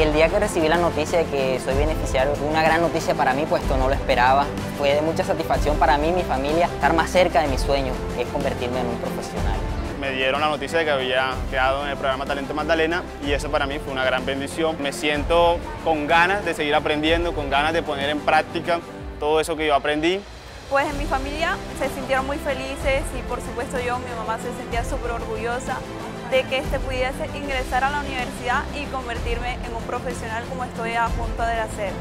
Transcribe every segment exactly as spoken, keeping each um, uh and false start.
El día que recibí la noticia de que soy beneficiario, fue una gran noticia para mí, puesto no lo esperaba. Fue de mucha satisfacción para mí y mi familia estar más cerca de mi sueño, que es convertirme en un profesional. Me dieron la noticia de que había quedado en el programa Talento Magdalena y eso para mí fue una gran bendición. Me siento con ganas de seguir aprendiendo, con ganas de poner en práctica todo eso que yo aprendí. Pues en mi familia se sintieron muy felices y por supuesto yo, mi mamá se sentía súper orgullosa de que este pudiese ingresar a la universidad y convertirme en un profesional como estoy a punto de hacer.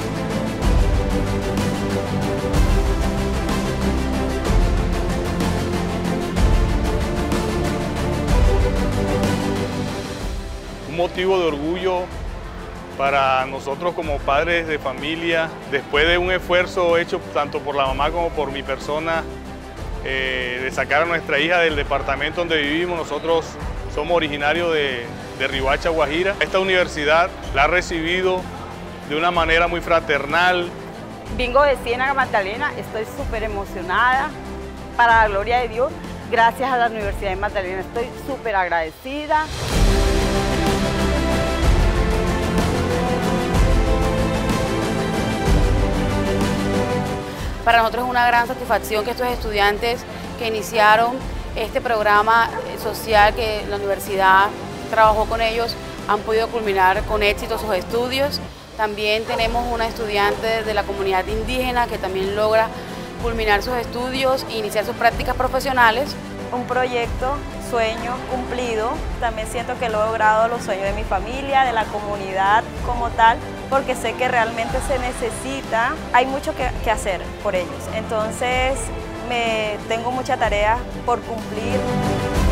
Un motivo de orgullo para nosotros como padres de familia, después de un esfuerzo hecho tanto por la mamá como por mi persona, eh, de sacar a nuestra hija del departamento donde vivimos. Nosotros somos originarios de, de Riohacha, Guajira. Esta universidad la ha recibido de una manera muy fraternal. Vengo de Ciénaga Magdalena, estoy súper emocionada, para la gloria de Dios, gracias a la Universidad de Magdalena, estoy súper agradecida. Para nosotros es una gran satisfacción que estos estudiantes que iniciaron este programa social que la universidad trabajó con ellos han podido culminar con éxito sus estudios. También tenemos una estudiante de la comunidad indígena que también logra culminar sus estudios e iniciar sus prácticas profesionales. Un proyecto, sueño cumplido. También siento que he logrado los sueños de mi familia, de la comunidad como tal, porque sé que realmente se necesita, hay mucho que, que hacer por ellos. Entonces, me, tengo mucha tarea por cumplir.